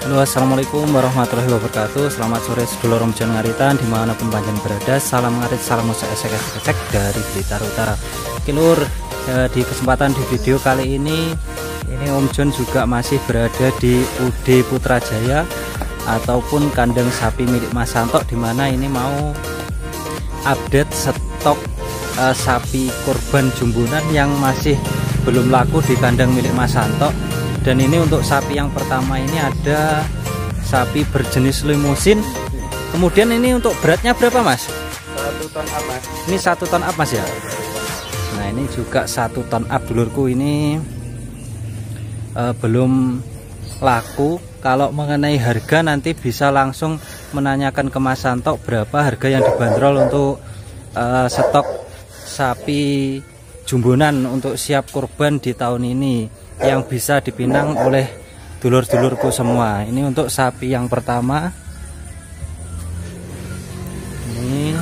Halo, assalamualaikum warahmatullahi wabarakatuh. Selamat sore sedulur Om Jon Ngaritan dimanapun panjenengan berada. Salam ngarit, salam esek dari Blitar Utara. Oke lur, di kesempatan di video kali ini Om Jon juga masih berada di UD Putrajaya ataupun kandang sapi milik Mas Santo, dimana ini mau update stok sapi kurban jumbunan yang masih belum laku di kandang milik Mas Santo. Dan ini untuk sapi yang pertama ini ada sapi berjenis limusin. Kemudian ini untuk beratnya berapa Mas? 1 ton up Mas. Ini 1 ton up Mas ya. Nah ini juga 1 ton up dulurku, ini belum laku. Kalau mengenai harga nanti bisa langsung menanyakan ke Mas Santo berapa harga yang dibanderol untuk stok sapi jumbunan untuk siap kurban di tahun ini yang bisa dipinang oleh dulur-dulurku semua. Ini untuk sapi yang pertama. Ini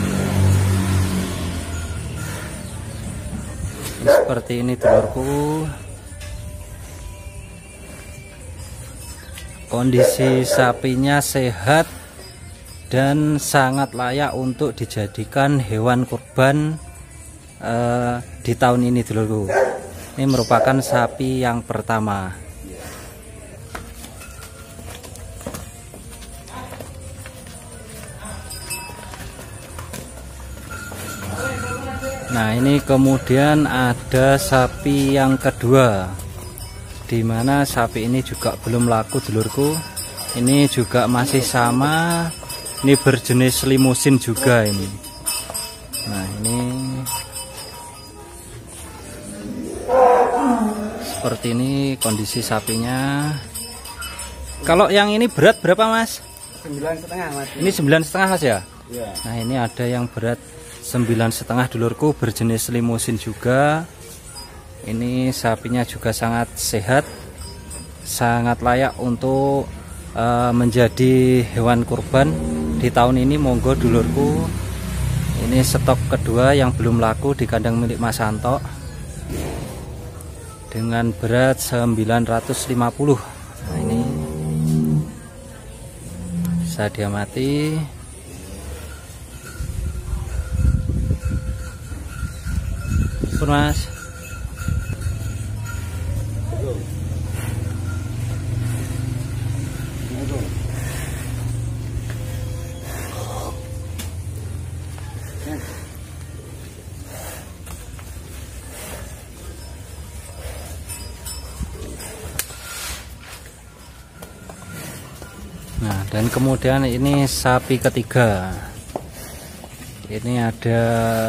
seperti ini dulurku. Kondisi sapinya sehat dan sangat layak untuk dijadikan hewan kurban di tahun ini dulurku. Ini merupakan sapi yang pertama. Nah ini kemudian ada sapi yang kedua, dimana sapi ini juga belum laku dulurku. Ini juga masih sama, ini berjenis limusin juga ini. Nah ini seperti ini kondisi sapinya. Kalau yang ini berat berapa Mas? 9,5 Mas. Ini 9,5 Mas ya? Iya. Nah ini ada yang berat 9,5 dulurku, berjenis limusin juga. Ini sapinya juga sangat sehat, sangat layak untuk menjadi hewan kurban di tahun ini. Monggo dulurku, ini stok kedua yang belum laku di kandang milik Mas Santo dengan berat 950. Nah ini bisa diamati. Pun Mas. Nah dan kemudian ini sapi ketiga. Ini ada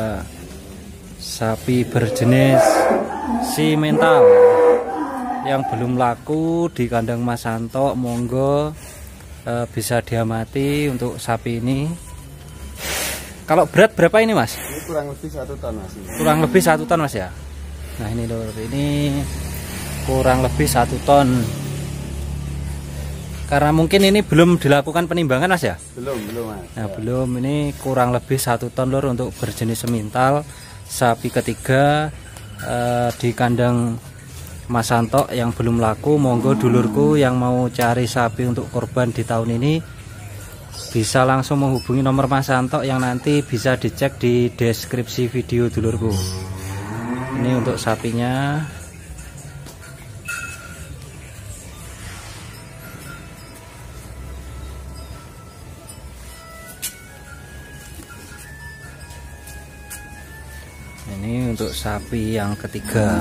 sapi berjenis simental yang belum laku di kandang Mas Santo. Monggo bisa diamati untuk sapi ini. Kalau berat berapa ini Mas? Ini kurang lebih 1 ton Mas. Kurang lebih 1 ton Mas ya. Nah ini lur, ini kurang lebih 1 ton. Karena mungkin ini belum dilakukan penimbangan Mas ya? Belum Mas. Nah, belum. Ini kurang lebih 1 ton lur untuk berjenis semintal. Sapi ketiga di kandang Mas Santo yang belum laku. Monggo dulurku yang mau cari sapi untuk korban di tahun ini bisa langsung menghubungi nomor Mas Santo yang nanti bisa dicek di deskripsi video dulurku. Ini untuk sapinya. Ini untuk sapi yang ketiga.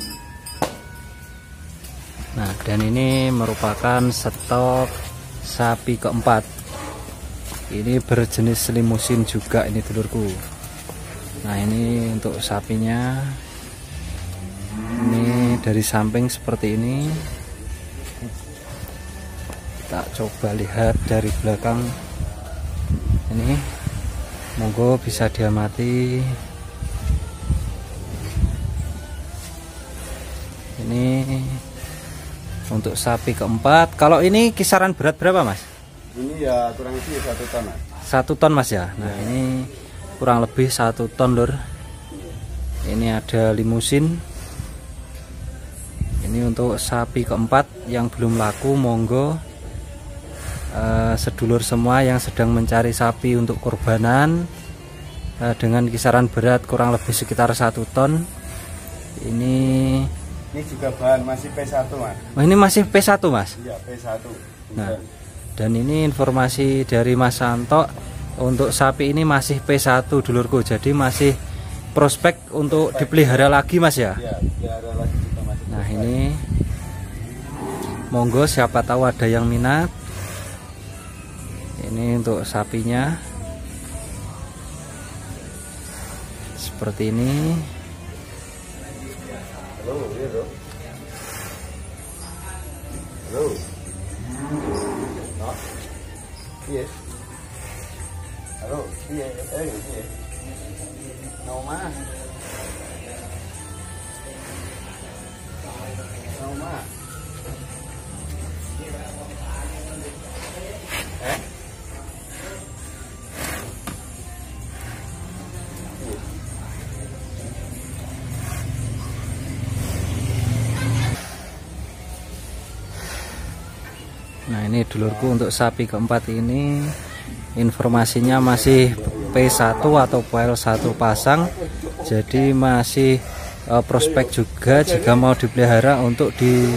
Nah dan ini merupakan stok sapi keempat. Ini berjenis limusin juga ini dulurku. Nah ini untuk sapinya. Ini dari samping seperti ini. Kita coba lihat dari belakang. Ini monggo bisa diamati. Ini untuk sapi keempat. Kalau ini kisaran berat berapa Mas? Ini ya kurang lebih 1 ton Mas. 1 ton Mas ya. Nah ini kurang lebih 1 ton lur. Ini ada limusin. Ini untuk sapi keempat yang belum laku, monggo sedulur semua yang sedang mencari sapi untuk kurbanan dengan kisaran berat kurang lebih sekitar 1 ton. Ini juga bahan masih P1 Mas. Oh, ini masih P1 Mas? Iya P1. Nah, dan ini informasi dari Mas Santo, untuk sapi ini masih P1 dulurku, jadi masih prospek untuk dipelihara lagi Mas ya? Iya, dipelihara lagi juga masih. Nah ini monggo siapa tahu ada yang minat. Ini untuk sapinya seperti ini. Halo, halo. Halo. No. Iya. Halo, iya, iya. Noma. Noma. Nah ini dulurku untuk sapi keempat ini informasinya masih P1 atau PL1 pasang, jadi masih prospek juga jika mau dipelihara untuk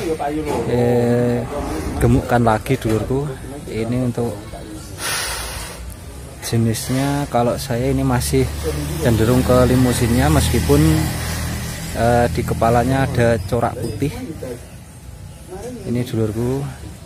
digemukkan lagi dulurku. Ini untuk jenisnya kalau saya ini masih cenderung ke limusinnya, meskipun di kepalanya ada corak putih. Ini dulurku.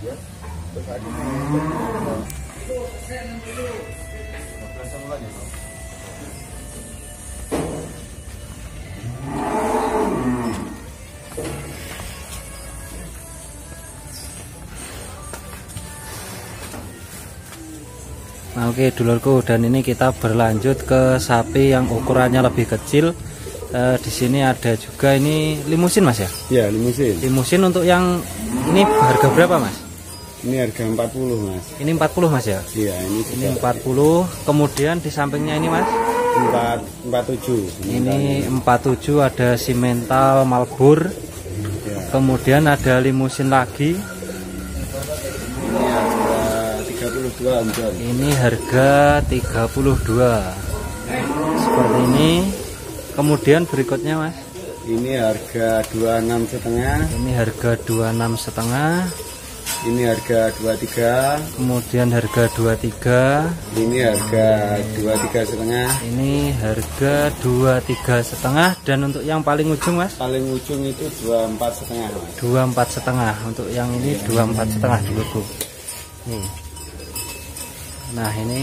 Nah, oke dulurku, dan ini kita berlanjut ke sapi yang ukurannya lebih kecil. Di sini ada juga ini limusin Mas ya? Iya, limusin. Limusin untuk yang ini harga berapa Mas? Ini harga 40 Mas. Ini 40 Mas ya? Iya, ini 40. Kemudian di sampingnya ini Mas? 47. Ini 47 ada simental Malbur. Ya. Kemudian ada limusin lagi. Ini harga 32 Om. Ini harga 32. Seperti ini. Kemudian berikutnya Mas? Ini harga 26,5. Ini harga 26,5. Ini harga 23. Kemudian harga 23. Ini harga 23,5. Ini harga 23,5. Dan untuk yang paling ujung Mas? Paling ujung itu 24,5 Mas. 24,5. Untuk yang ini 24,5 dulu. Nah ini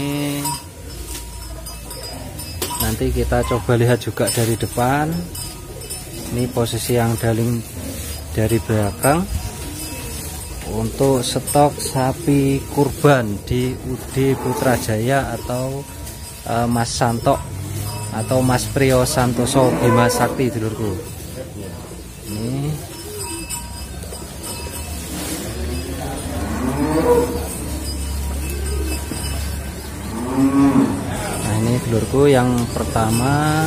nanti kita coba lihat juga dari depan. Ini posisi yang dari belakang untuk stok sapi kurban di UD Putrajaya atau Mas Santo atau Mas Priyo Santoso Bima Sakti dulurku. Ini dulurku, yang pertama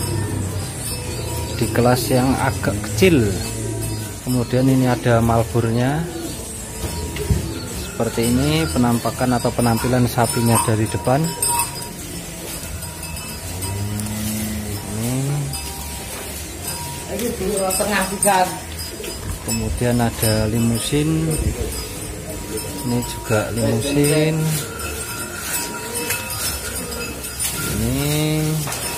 di kelas yang agak kecil. Kemudian ini ada Malburnya. Seperti ini penampakan atau penampilan sapinya dari depan. Ini. Kemudian ada limusin. Ini juga limusin. Ini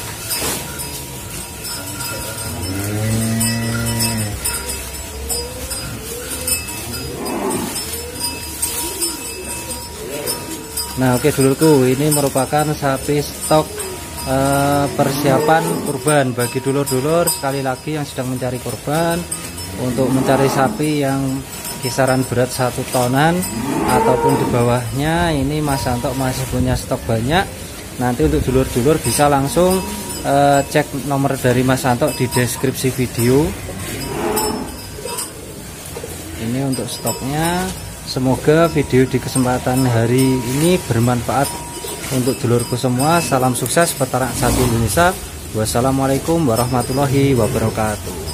nah oke dulurku, ini merupakan sapi stok persiapan kurban bagi dulur-dulur sekali lagi yang sedang mencari kurban, untuk mencari sapi yang kisaran berat 1 tonan ataupun di bawahnya. Ini Mas Santo masih punya stok banyak. Nanti untuk dulur-dulur bisa langsung cek nomor dari Mas Santo di deskripsi video. Ini untuk stoknya. Semoga video di kesempatan hari ini bermanfaat untuk dulurku semua. Salam sukses peternak sapi Indonesia. Wassalamualaikum warahmatullahi wabarakatuh.